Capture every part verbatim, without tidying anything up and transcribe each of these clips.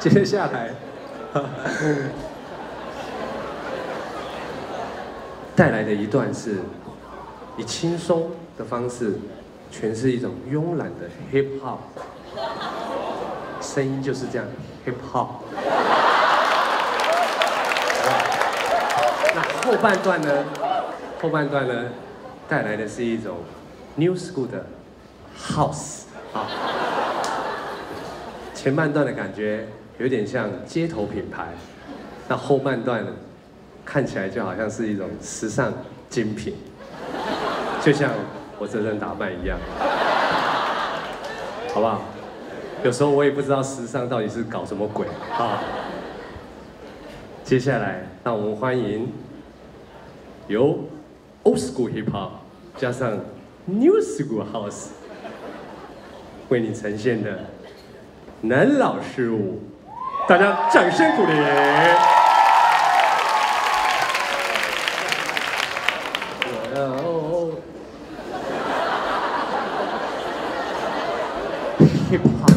接下来带来的一段是以轻松的方式诠释一种慵懒的 hip hop， 声音就是这样 hip hop。那后半段呢？后半段呢，带来的是一种 new school 的 house 啊。前半段的感觉有点像街头品牌，那后半段呢，看起来就好像是一种时尚精品，就像我这身打扮一样，好不好？有时候我也不知道时尚到底是搞什么鬼啊。接下来，让我们欢迎由 Old School Hip Hop 加上 New School House 为你呈现的男老师舞，大家掌声鼓励。Hip Hop。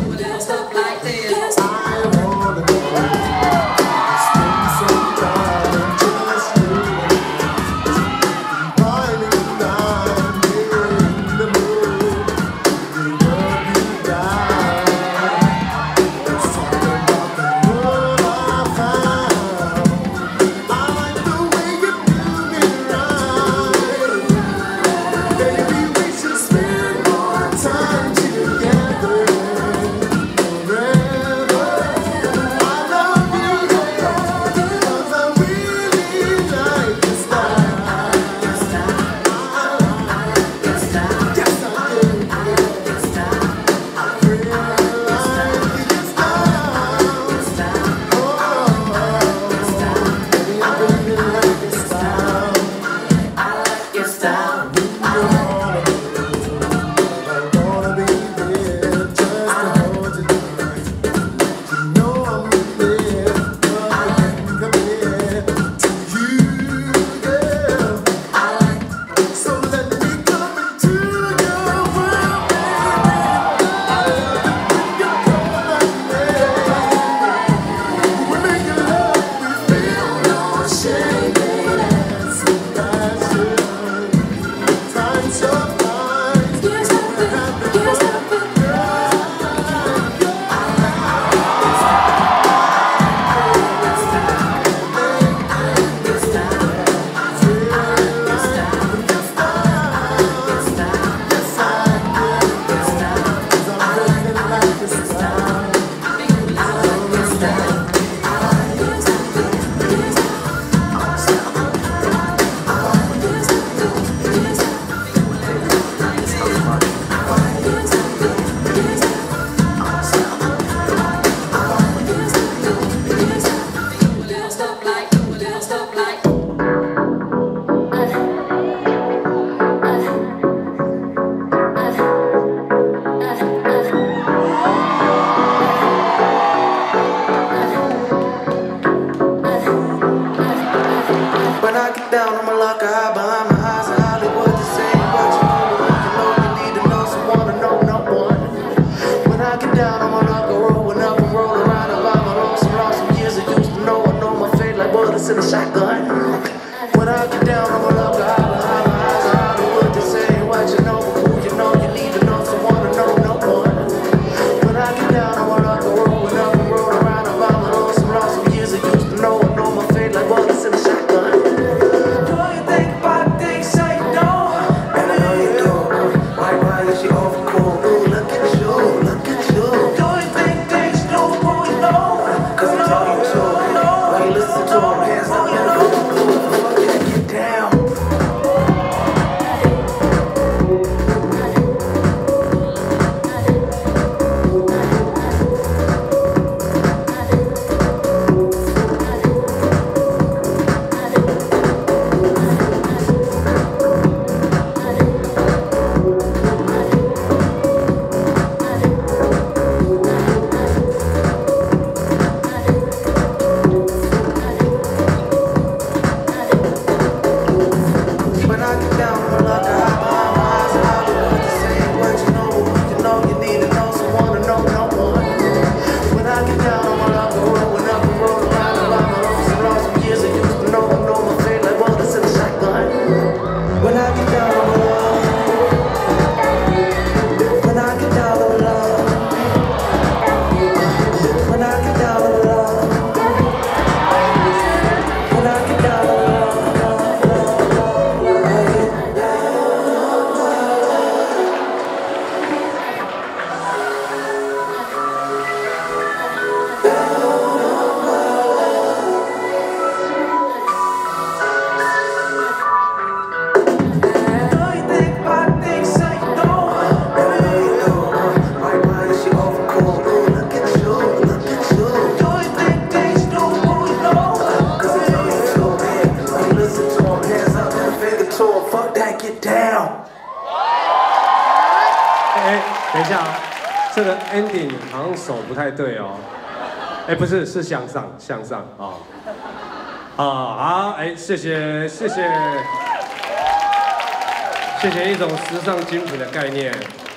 下哦，这个 ending 好像手不太对哦。哎，不是，是向上，向上啊。啊好，哎，谢谢谢谢谢谢一种时尚精品的概念。